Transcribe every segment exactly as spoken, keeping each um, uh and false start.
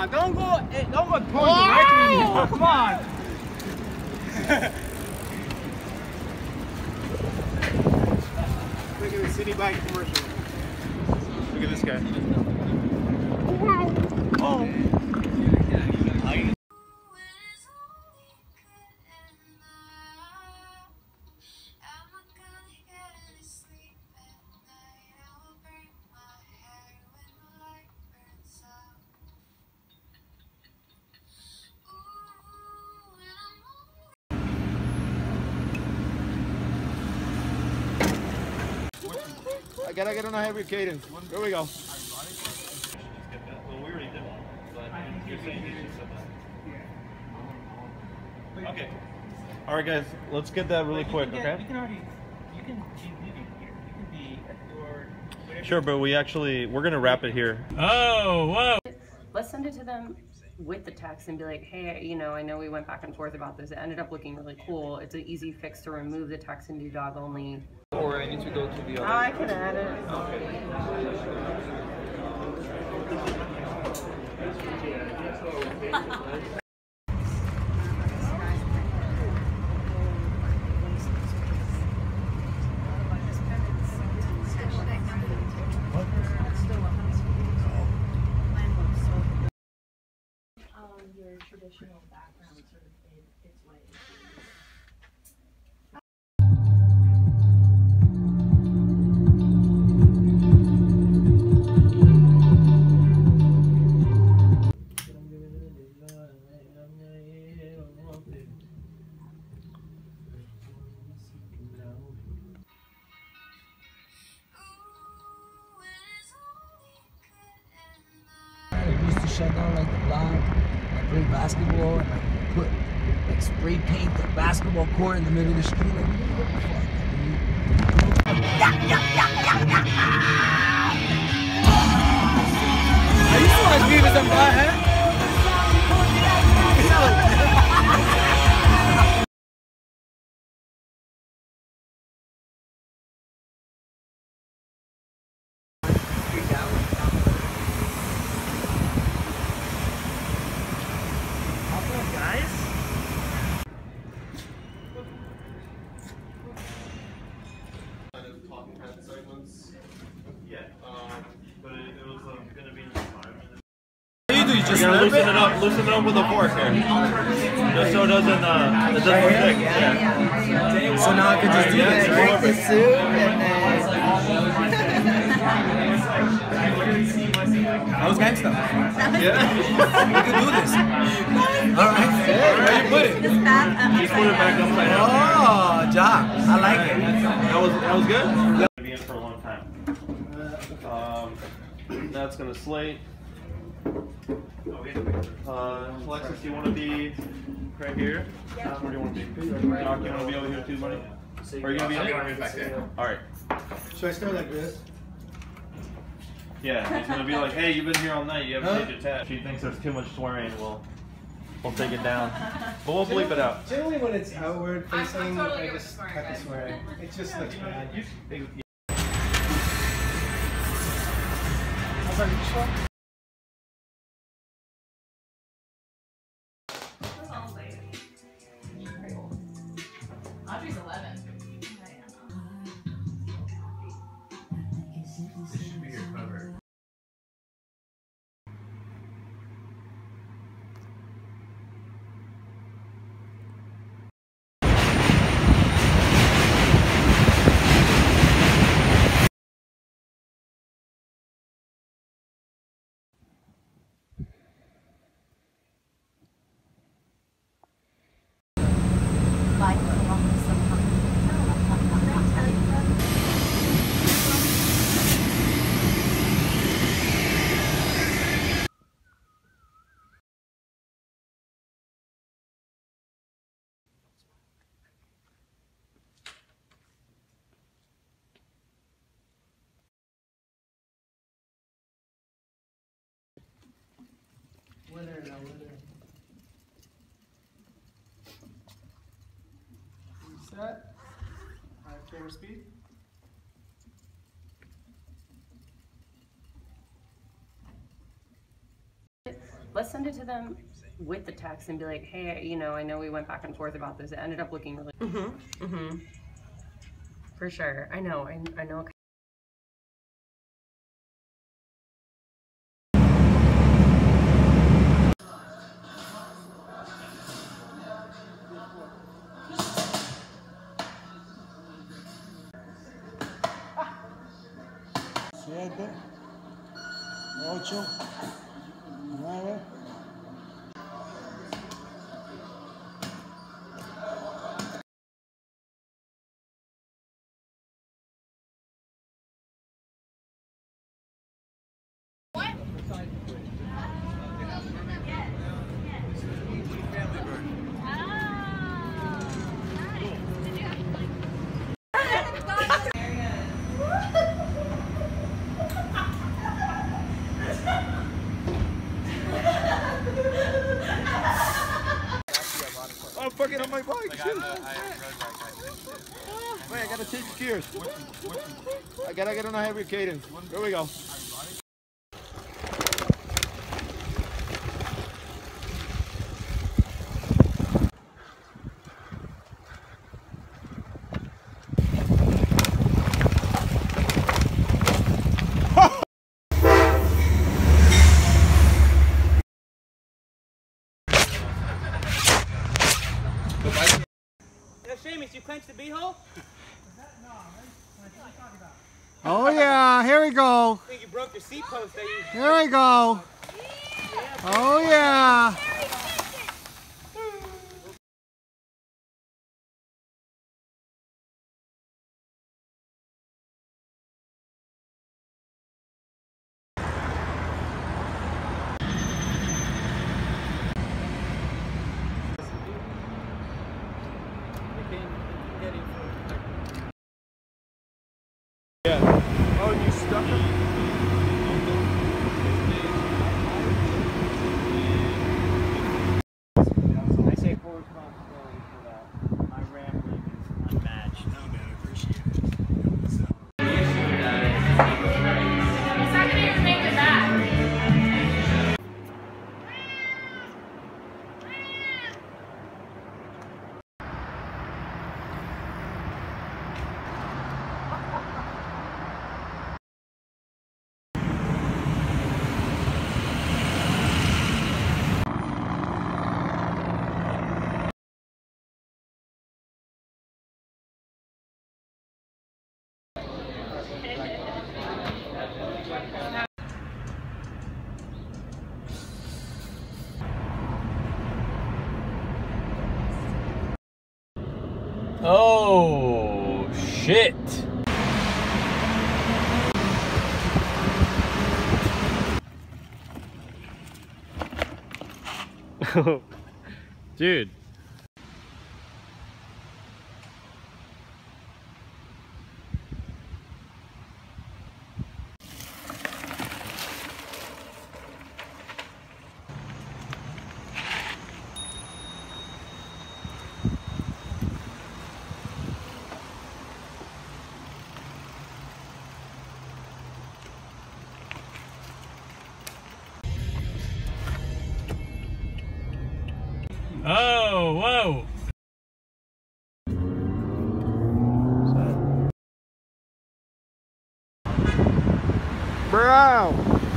on, don't go, hey, don't go towards directly. Oh, come on. Look at the city bike commercial. Look at this guy. Oh. I gotta get on a heavy cadence. Here we go. Okay. All right, guys. Let's get that really quick, get, okay? You can already, you can be leaving here. You can be at the door. Sure, but we actually we're gonna wrap it here. Oh, whoa! Let's send it to them with the text and be like, hey, you know, I know we went back and forth about this. It ended up looking really cool. It's an easy fix to remove the text and do dog only. Or I need to go to the other. I can add it. Okay. Your traditional background sort of made its way. I used to shut down like the block. I play basketball and I put like spray paint the basketball court in the middle of the street. Like, what the fuck? Are you so much Beavis and Butthead? Just You're gonna loosen it? it up, loosen it up with a fork here, just so it doesn't, uh, it doesn't stick. Yeah. So now I can just do this, right? The soup and That was gangsta. Yeah. We can do this. All right. Where you put it? Just put it back upside down. Oh, job. I like it. That was that was good. Gonna be in for a long time. Um, that's gonna slate. Uh, Alexis, do you want to be right here? Yeah. Where do you want to be? Doc, you want to be over here too, buddy? Are you gonna be in it? Back there. All right. Should I start like this? Yeah, he's gonna be like, hey, you've been here all night. You haven't paid your tab. If she thinks there's too much swearing, we'll we'll take it down, but we'll bleep it out. Generally, when it's outward facing, I just cut the swearing. It just looks bad. How's our next one? Audrey's eleven. This should be your cover. Winner, no winner. Reset. Alright, camera speed. let's send it to them with the text and be like, hey, you know, I know we went back and forth about this. It ended up looking really. Mm-hmm. Mm-hmm. For sure. I know. I, I know. Siete, ocho, nueve. I'm fucking on my bike. Like I, I, I rode bike. Wait, I gotta change gears. I gotta get on a heavy cadence. Here we go. Seamus, you clenched the beehole? Oh yeah, here we go. I think you broke your seat post that you... Here we go. Oh yeah. Oh, you stuck him? I say full responsibility for that. My rambling is unmatched. No, man, I appreciate it. He's not gonna even make it back. Oh, shit. Dude. Oh, whoa. Bro!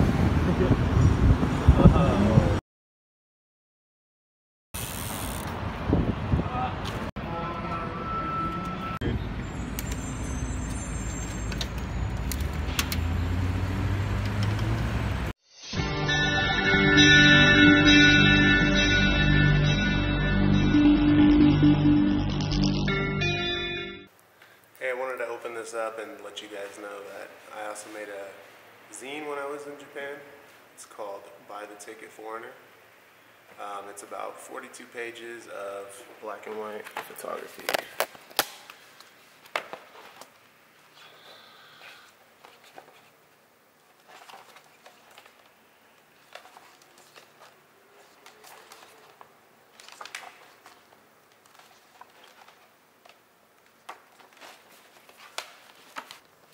Hey, I wanted to open this up and let you guys know that I also made a zine when I was in Japan. It's called Buy the Ticket Foreigner. Um, it's about forty-two pages of black and white photography.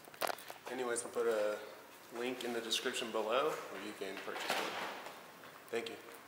Anyways, I'll put a link in the description below where you can purchase one. Thank you.